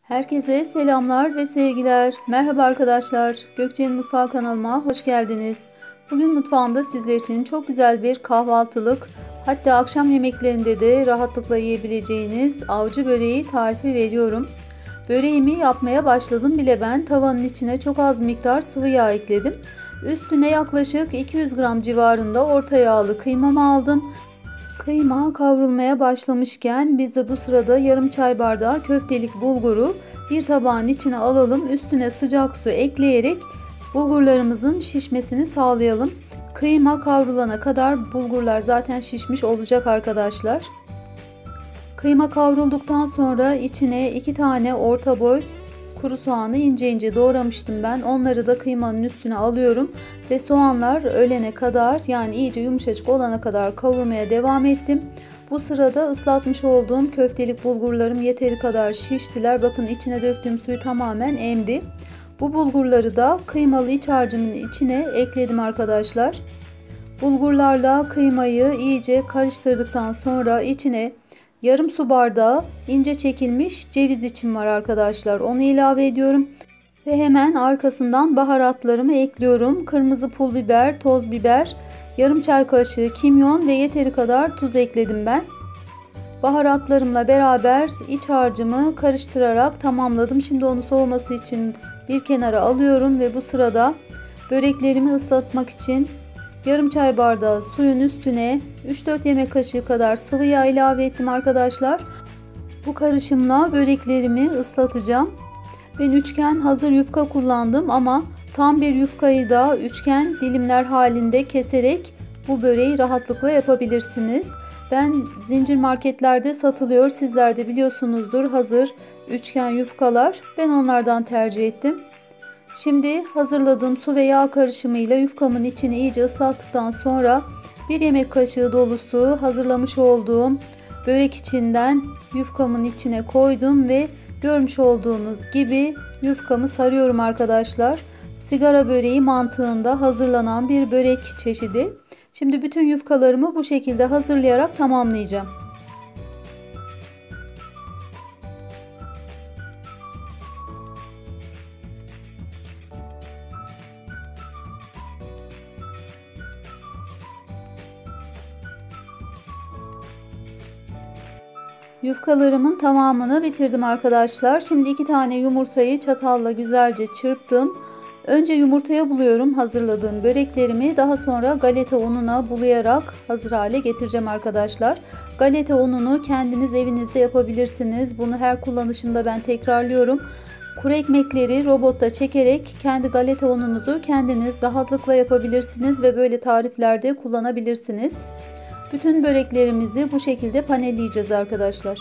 Herkese selamlar ve sevgiler. Merhaba arkadaşlar. Gökçe'nin Mutfağı kanalıma hoş geldiniz. Bugün mutfağımda sizler için çok güzel bir kahvaltılık, hatta akşam yemeklerinde de rahatlıkla yiyebileceğiniz avcı böreği tarifi veriyorum. Böreğimi yapmaya başladım bile ben. Tavanın içine çok az miktar sıvı yağ ekledim. Üstüne yaklaşık 200 gram civarında orta yağlı kıymamı aldım. Kıyma kavrulmaya başlamışken biz de bu sırada yarım çay bardağı köftelik bulguru bir tabağın içine alalım. Üstüne sıcak su ekleyerek bulgurlarımızın şişmesini sağlayalım. Kıyma kavrulana kadar bulgurlar zaten şişmiş olacak arkadaşlar. Kıyma kavrulduktan sonra içine 2 tane orta boy kuru soğanı ince ince doğramıştım ben. Onları da kıymanın üstüne alıyorum ve soğanlar ölene kadar, yani iyice yumuşacık olana kadar kavurmaya devam ettim. Bu sırada ıslatmış olduğum köftelik bulgurlarım yeteri kadar şiştiler. Bakın içine döktüğüm suyu tamamen emdi. Bu bulgurları da kıymalı iç harcımın içine ekledim arkadaşlar. Bulgurlarla kıymayı iyice karıştırdıktan sonra içine yarım su bardağı ince çekilmiş ceviz içim var arkadaşlar. Onu ilave ediyorum. Ve hemen arkasından baharatlarımı ekliyorum. Kırmızı pul biber, toz biber, yarım çay kaşığı kimyon ve yeteri kadar tuz ekledim ben. Baharatlarımla beraber iç harcımı karıştırarak tamamladım. Şimdi onu soğuması için bir kenara alıyorum ve bu sırada böreklerimi ıslatmak için yarım çay bardağı suyun üstüne 3-4 yemek kaşığı kadar sıvı yağ ilave ettim arkadaşlar. Bu karışımla böreklerimi ıslatacağım. Ben üçgen hazır yufka kullandım ama tam bir yufkayı da üçgen dilimler halinde keserek bu böreği rahatlıkla yapabilirsiniz. Ben zincir marketlerde satılıyor. Sizler de biliyorsunuzdur hazır üçgen yufkalar. Ben onlardan tercih ettim. Şimdi hazırladığım su ve yağ karışımıyla yufkamın içini iyice ıslattıktan sonra bir yemek kaşığı dolusu hazırlamış olduğum börek içinden yufkamın içine koydum ve görmüş olduğunuz gibi yufkamı sarıyorum arkadaşlar. Sigara böreği mantığında hazırlanan bir börek çeşidi. Şimdi bütün yufkalarımı bu şekilde hazırlayarak tamamlayacağım. Yufkalarımın tamamını bitirdim arkadaşlar. Şimdi 2 tane yumurtayı çatalla güzelce çırptım. Önce yumurtaya buluyorum hazırladığım böreklerimi. Daha sonra galeta ununa bulayarak hazır hale getireceğim arkadaşlar. Galeta ununu kendiniz evinizde yapabilirsiniz. Bunu her kullanışımda ben tekrarlıyorum. Kuru ekmekleri robotta çekerek kendi galeta ununuzu kendiniz rahatlıkla yapabilirsiniz ve böyle tariflerde kullanabilirsiniz. Bütün böreklerimizi bu şekilde panelleyeceğiz arkadaşlar.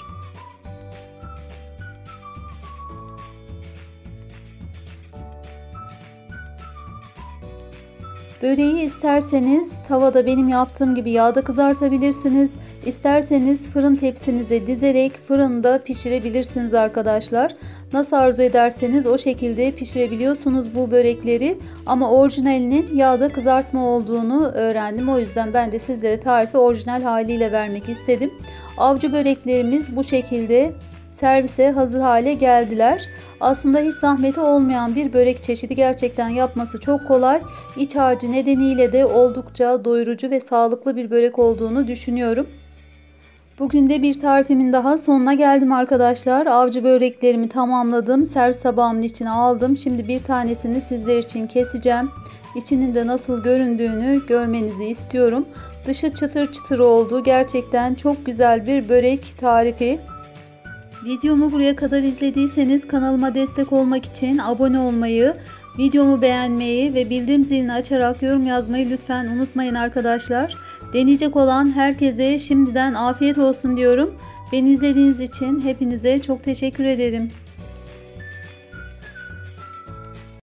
Böreği isterseniz tavada benim yaptığım gibi yağda kızartabilirsiniz. İsterseniz fırın tepsinize dizerek fırında pişirebilirsiniz arkadaşlar. Nasıl arzu ederseniz o şekilde pişirebiliyorsunuz bu börekleri. Ama orijinalinin yağda kızartma olduğunu öğrendim. O yüzden ben de sizlere tarifi orijinal haliyle vermek istedim. Avcı böreklerimiz bu şekilde servise hazır hale geldiler. Aslında hiç zahmeti olmayan bir börek çeşidi, gerçekten yapması çok kolay. İç harcı nedeniyle de oldukça doyurucu ve sağlıklı bir börek olduğunu düşünüyorum. Bugün de bir tarifimin daha sonuna geldim arkadaşlar. Avcı böreklerimi tamamladım. Servis tabağımın içine aldım. Şimdi bir tanesini sizler için keseceğim. İçinin de nasıl göründüğünü görmenizi istiyorum. Dışı çıtır çıtır oldu. Gerçekten çok güzel bir börek tarifi. Videomu buraya kadar izlediyseniz kanalıma destek olmak için abone olmayı, videomu beğenmeyi ve bildirim zilini açarak yorum yazmayı lütfen unutmayın arkadaşlar. Deneyecek olan herkese şimdiden afiyet olsun diyorum. Beni izlediğiniz için hepinize çok teşekkür ederim.